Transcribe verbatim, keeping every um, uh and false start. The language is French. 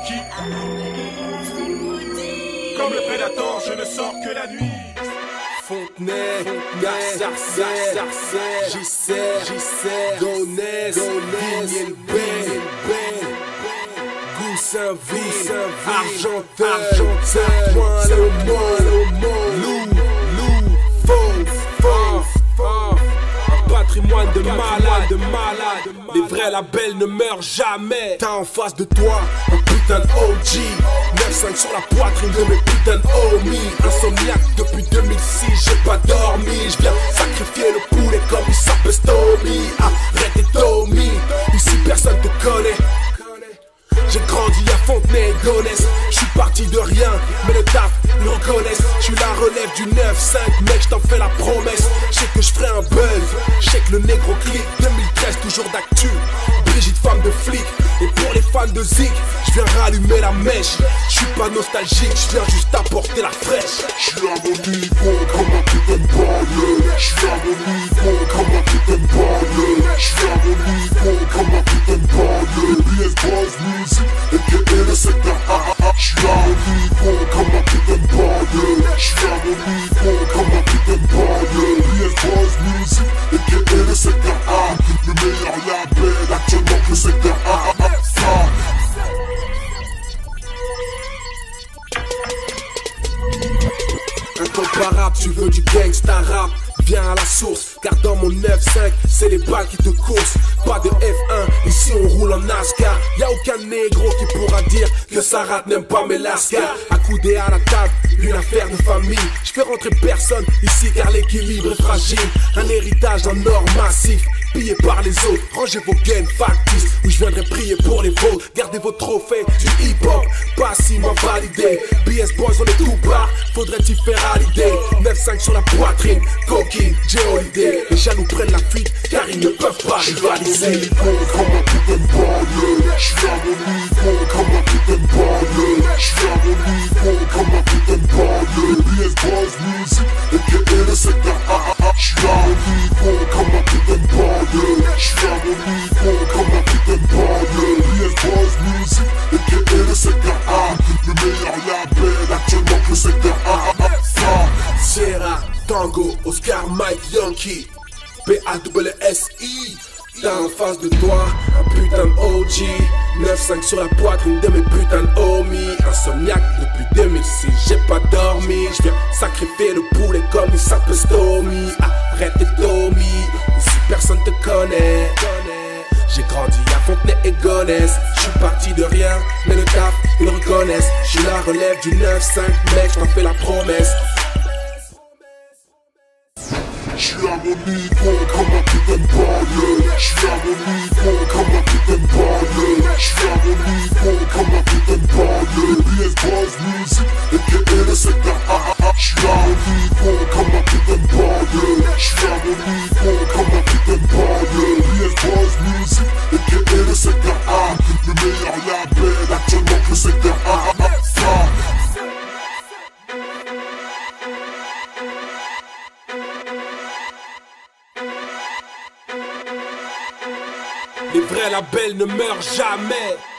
Yankee. Comme le prédateur, je ne sors que la nuit. Fontenay, Sarcelles, Gisère, Gonesse, Vignel-Bay, Goussainville, Argenteuil, Saint-Point-le-Mont, Loup, Loup, Faux, Fort, un patrimoine de malades, de malades. Les vrais labels ne meurent jamais. T'as en face de toi un putain de O G, neuf cinq sur la poitrine de mes putains de homies. Insomniaque depuis deux mille six, j'ai pas dormi. Je viens sacrifier le poulet comme il s'appelle Stomy. Arrête et Tommy, ici personne te connaît. J'ai grandi à Fontenay et Gonesse. J'suis parti de rien, mais le taf, ils reconnaissent. J'suis la relève du neuf cinq, mec, j't'en fais la promesse. J'sais que j'ferai un buzz, j'sais que le négro clip. Deux mille treize, toujours d'actu, Brigitte femme de flic. Et pour les fans de Zik, j'viens rallumer la mèche. J'suis pas nostalgique, j'viens juste apporter la fraîche. J'suis à mon niveau comme un putain de banlieue. J'suis à mon niveau comme un putain de banlieue. J'suis à mon niveau comme un putain de banlieue. B S Boys Music, a k a le secteur A A A. J'suis à mon niveau comme un putain de banlieue. J'suis à mon niveau comme un putain de banlieue. B S Boys Music, a k a le secteur A. Le meilleur label actuellement que le secteur A A A. Incomparable, tu veux du gangsta rap, viens à la source, car dans mon neuf cinq, c'est les balles qui te coursent. Pas de F un, ici on roule en NASCAR. Y'a aucun négro qui pourra dire que Sarah n'aime pas mes lascars. Accoudé à la table, une affaire de famille. Je fais rentrer personne ici car l'équilibre est fragile. Un héritage en or massif, pillé par les autres. Rangez vos gains factices, où je viendrai prier pour les vôtres. Gardez vos trophées du hip-hop, pas si m'a validé. B S Boys on est tout part, faudrait-il faire à l'idée. neuf cinq sur la poitrine, coquine, J Holiday. Les jaloux prennent la fuite car ils ne peuvent pas rivaliser. J'suis à mon niveau comme un putain de banlieue. J'suis à mon niveau comme un putain de banlieue. J'suis à mon niveau comme un putain de banlieue. B S Boys Music, a k a le secteur A A A. J'suis à mon niveau comme un putain de banlieue. J'suis à mon niveau comme un putain de banlieue. B S Boys Music, a k a le secteur A. Le meilleur label actuellement que le secteur A A A. Sierra, Tango, Oscar, Mike, Yankee, B A W S I. T'as en face de toi un putain de O G, neuf cinq sur la poitrine de mes putains de homies. Insomniaque depuis deux mille six, j'ai pas dormi. J'viens sacrifier le poulet comme il s'appelle Stomy. Arrête et Tommy, ici personne te connaît. J'ai grandi à Fontenay et Gonesse. J'suis parti de rien, mais le taf, ils le reconnaissent. J'suis la relève du neuf cinq, mec, j't'en fais la promesse. J'suis à mon niveau comme un putain de banlieue. J'suis à mon niveau comme un putain de banlieue. J'suis à mon niveau comme un putain de banlieue. B S Boys Music, a k a le secteur A A A. J'suis à mon niveau comme un putain de banlieue. J'suis à mon niveau comme un putain de banlieue. B S Boys Music, a k a le secteur A. Le meilleur label actuellement que le secteur A A A. Les vrais labels ne meurent jamais.